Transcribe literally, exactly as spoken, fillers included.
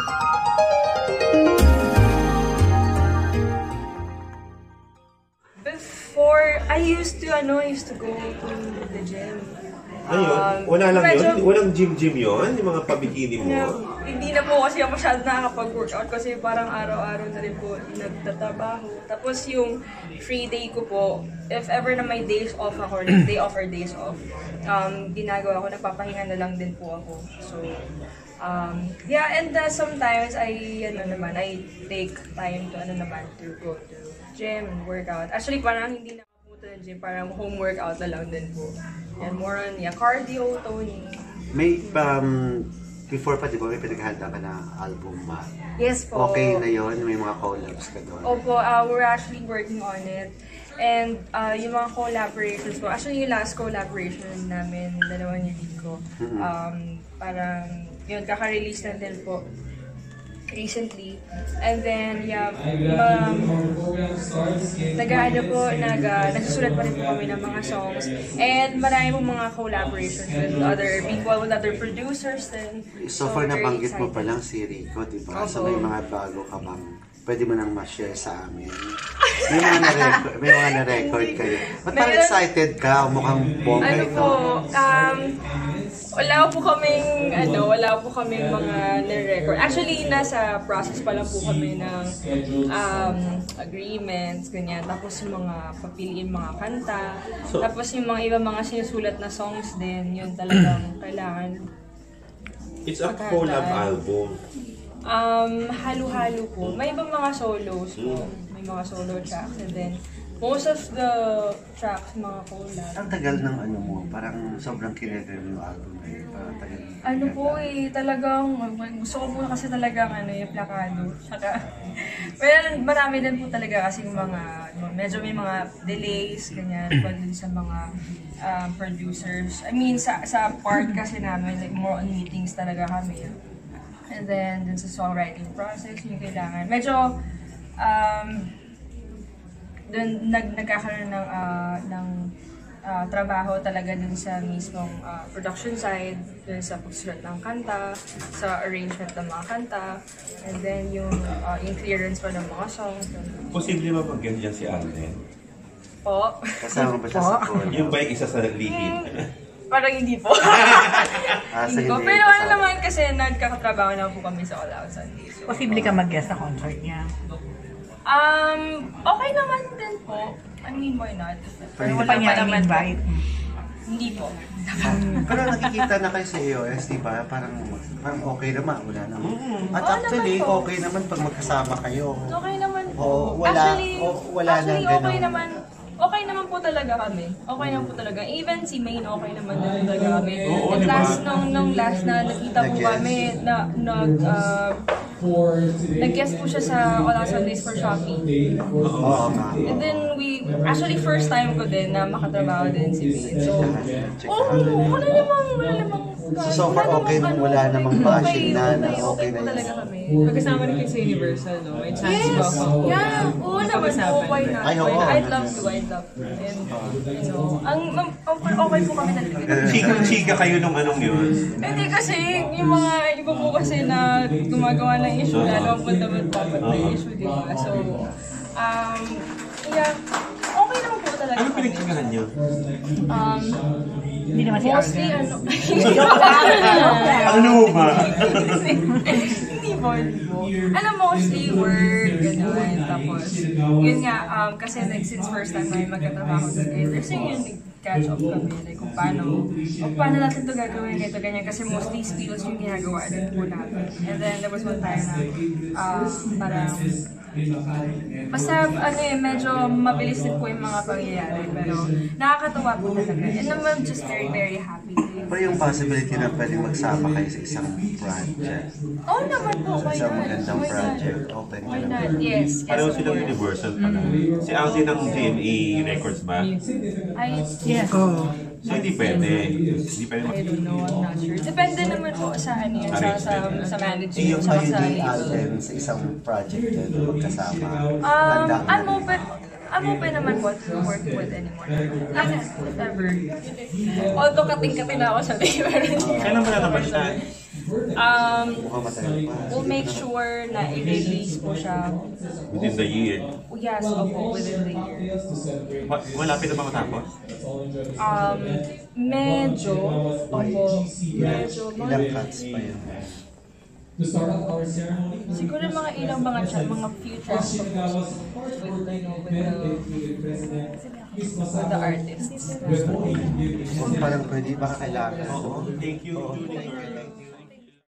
Before, I used to, ano, I used to go to the gym. Ayun, um, wala lang medyo, yun? Walang gym-gym yun? Yung mga pabikini mo? Yeah, hindi na po kasi ako masyado nakakapag-workout kasi parang araw-araw na rin po nagtatrabaho. Tapos yung free day ko po, if ever na may days off ako, day off or days off, um, ginagawa ko, nagpapahinga na lang din po ako. So, um, yeah, and uh, sometimes I, ano naman, I take time to, ano naman, to go to gym and workout. Actually, parang hindi na pumunta ng gym, parang home workout na lang din po. And more on, yeah, cardio, toning. May, um, before pa, di ba, may pinaghanda ka na album ba? Yes po. Okay na yun? May mga collabs ka doon? Opo, uh, we're actually working on it. And uh, yung mga collaborations po, actually yung last collaboration namin, dalawa ni Rico, mm-hmm. um, parang, yun, kaka-release na din po recently. And then, yeah, um, nag-ano po, nag, uh, nagsusulat pa rin po kami ng mga songs. And marami pong mga collaborations with other people, with other producers din. So, so far nabanggit mo pa lang si Rico, diba? Okay. So may mga bago ka bang pwede mo nang ma-share sa amin? May mga na-record, may mga na-record kayo. Ba't parang excited ka? Mukhang bongga ano ito. Po, um, wala po kaming, ano, wala po kaming mga na-record. Actually, nasa process pa lang po kami ng um, agreements, ganyan. Tapos yung mga papiliin mga kanta. So, tapos yung mga iba mga sinusulat na songs din, yun talagang kailangan. It's a collab album. Um, halo-halo po. May ibang mga solos po. May mga solo tracks. And then, most of the tracks, mga collab. Ang tagal ng ano mo, parang sobrang kinetero yung album na yun. Parang tagal. Ano po eh, talagang, gusto ko po kasi talagang ano, yung plakado. Saka, well, marami din po talaga kasi mga, medyo may mga delays, ganyan, pa din sa mga um, producers. I mean, sa, sa part kasi namin, like more on meetings talaga kami. And then, dun sa songwriting process, yung kailangan. Medyo, um, dun nag, nagkakaroon ng, uh, ng uh, trabaho talaga dun sa mismong uh, production side, dun sa pagsulat ng kanta, sa arrangement ng mga kanta, and then yung, uh, yung clearance pa ng mga songs. Posible ba mag-ganyan si Alden? Po. Kasama ba siya sa call? Yung ba yung isa sa naglihid? Parang hindi po. ah, hindi po. Pero ano naman kasi nagkakatrabaho na po kami sa All Out Sunday. So, posible ka mag-guest sa concert niya? Um, okay naman din po. I mean, why not? Pero wala pa niya in-invite? Hindi po. Pero nakikita na kayo sa A O S, di ba? Parang, parang okay naman, wala naman. At Oo actually, naman po. okay naman pag magkasama kayo. Okay naman po. Oo, wala, actually, o, wala actually na okay ganun. naman. Okay naman po talaga kami. Okay naman po talaga. Even si Maine, okay naman din talaga kami. Oo, And diba? last, nung, nung last na nakita po kami, na, nag, uh, nag-guest po siya sa All Out Sundays for Shopee. Oo, nga. And then we, actually first time ko din na makatrabaho din si Maine. So, oh, wala namang, wala namang, So, so far okay, wala namang bashing na, na okay okay na po talaga yun. kami. Magkasama rin kayo sa Universal, no? May chance Yes! ba ako? Yeah! Oo naman po, why not? Ay, oo. Why not? I'd love to, I'd love to. And, you know, ang, ang, okay po kami talaga. Chika-chika kayo nung anong yun? Hindi kasi, yung mga iba po kasi na gumagawa ng issue, lalo ang punta-punta ng issue, di ba? So, um, yeah, okay naman po talaga. Ano pinagchikahan niyo? Um, Hindi naman si mostly, Arden. ano, Ano ba? hindi po, hindi po. Alam, mostly work, gano'n. Tapos, yun nga, um, kasi like, since first time namin magkatrabaho together, so yun, catch up kami, like kung paano, kung paano natin ito gagawin, ganito, ganyan, kasi mostly skills yung ginagawa din po natin. And then, there was one time na, um, parang, basta, ano eh, medyo mabilis din po yung mga pangyayari, pero nakakatuwa po talaga. And I'm just very, very happy. Pero yung possibility na pwedeng magsama kayo sa isang project. Oo naman po, Sa why isang not? magandang Why project, not? open ka Why naman. not? Yes. yes Pareho of silang course. Universal pala. Si Alden ng G M A Records ba? I, Yes. Oo. So hindi pwede. Hindi pwede I mag- don't know, I'm not sure. Depende naman po sa ano yun, sa, sa, sa management, Yung sa kayo sa ni label. Alden sa isang project din, magkasama. Um, Handa ka I'm na rin. open, I'm open naman po to work with anyone. Like, whatever. Although kating-kating na ako sa day, pero hindi. Kailan mo na naman siya? Um, Mukhang matagal pa. we'll make sure na i-release po siya. Within the year. Yes, opo, within the year. Ma- Malapit na ba matapos? Um, medyo, opo, medyo, Ilang mga, cuts pa yun? siguro mga ilang mga chat, mga few tracks of music with, you know, with the, with the artists. Kung parang pwede, baka kailangan. Oo. Thank you, Oo. Julie.